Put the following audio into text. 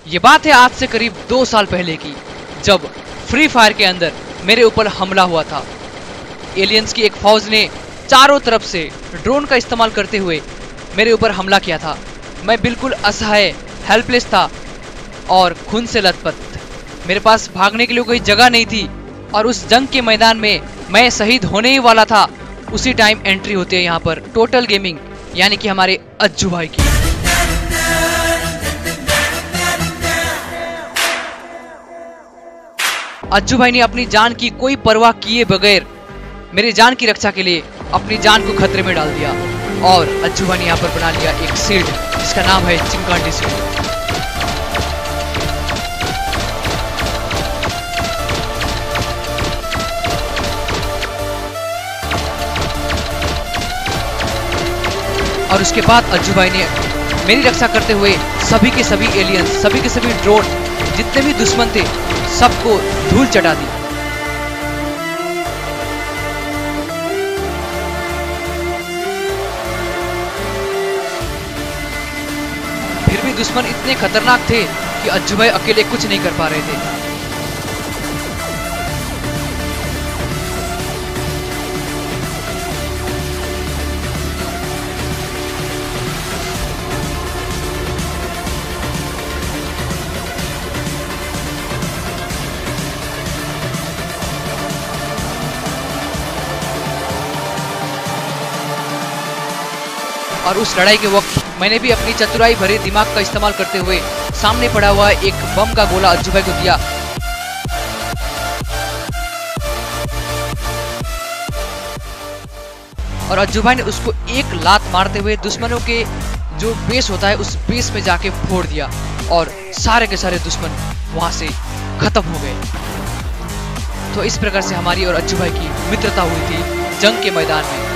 ये बात है आज से करीब 2 साल पहले की, जब फ्री फायर के अंदर मेरे ऊपर हमला हुआ था। एलियंस की एक फौज ने चारों तरफ से ड्रोन का इस्तेमाल करते हुए मेरे ऊपर हमला किया था। मैं बिल्कुल असहाय, हेल्पलेस था और खून से लथपथ। मेरे पास भागने के लिए कोई जगह नहीं थी और उस जंग के मैदान में मैं शहीद होने ही वाला था। उसी टाइम एंट्री होती है यहाँ पर टोटल गेमिंग यानी कि हमारे अज्जू भाई की। अज्जू भाई ने अपनी जान की कोई परवाह किए बगैर मेरी जान की रक्षा के लिए अपनी जान को खतरे में डाल दिया और अज्जू भाई ने यहाँ पर बना लिया एक शील्ड जिसका नाम है चिंकांडी शील्ड। और उसके बाद अज्जू भाई ने मेरी रक्षा करते हुए सभी के सभी एलियंस, सभी के सभी ड्रोन, जितने भी दुश्मन थे सबको धूल चटा दी। फिर भी दुश्मन इतने खतरनाक थे कि अज्जू भाई अकेले कुछ नहीं कर पा रहे थे। और उस लड़ाई के वक्त मैंने भी अपनी चतुराई भरे दिमाग का इस्तेमाल करते हुए सामने पड़ा हुआ एक बम का गोला अज्जू भाई को दिया। और अज्जू भाई ने उसको एक लात मारते हुए दुश्मनों के जो बेस होता है उस बेस में जाके फोड़ दिया और सारे के सारे दुश्मन वहां से खत्म हो गए। तो इस प्रकार से हमारी और अज्जू भाई की मित्रता हुई थी जंग के मैदान में।